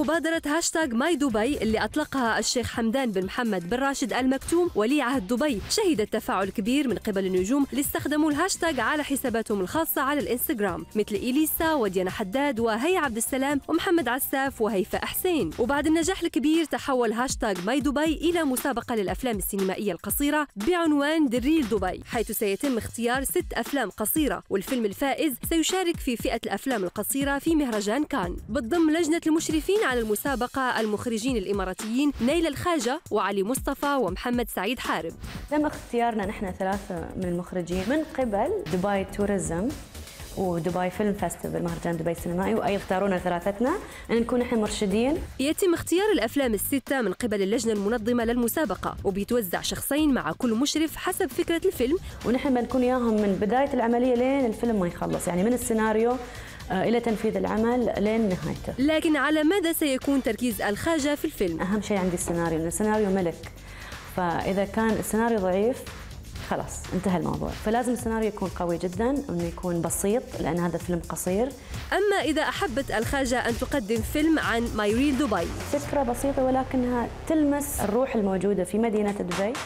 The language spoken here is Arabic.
مبادرة هاشتاغ ماي دبي اللي أطلقها الشيخ حمدان بن محمد بن راشد آل مكتوم ولي عهد دبي شهدت تفاعل كبير من قبل النجوم اللي استخدموا الهاشتاغ على حساباتهم الخاصة على الانستغرام مثل إليسا وديانا حداد وهي عبد السلام ومحمد عساف وهيفاء حسين. وبعد النجاح الكبير تحول هاشتاغ ماي دبي إلى مسابقة للأفلام السينمائية القصيرة بعنوان دريل دبي، حيث سيتم اختيار 6 أفلام قصيرة، والفيلم الفائز سيشارك في فئة الأفلام القصيرة في مهرجان كان. بتضم لجنة المشرفين على المسابقة المخرجين الإماراتيين نيل الخاجة وعلي مصطفى ومحمد سعيد حارب. تم اختيارنا نحن 3 من المخرجين من قبل دبي توريزم ودبي فيلم فيستيفال مهرجان دبي السينمائي، واي اختارونا ثلاثتنا ان نكون نحن مرشدين. يتم اختيار الافلام ال6 من قبل اللجنه المنظمه للمسابقه، وبيتوزع شخصين مع كل مشرف حسب فكره الفيلم، ونحن بنكون اياهم من بدايه العمليه لين الفيلم ما يخلص، يعني من السيناريو إلى تنفيذ العمل لين نهايته. لكن على ماذا سيكون تركيز الخاجة في الفيلم؟ أهم شيء عندي السيناريو، لأن السيناريو ملك، فإذا كان السيناريو ضعيف خلاص انتهى الموضوع، فلازم السيناريو يكون قوي جدا وانه يكون بسيط لأن هذا فيلم قصير. أما إذا أحبت الخاجة أن تقدم فيلم عن ماي ريل دبي، فكرة بسيطة ولكنها تلمس الروح الموجودة في مدينة دبي.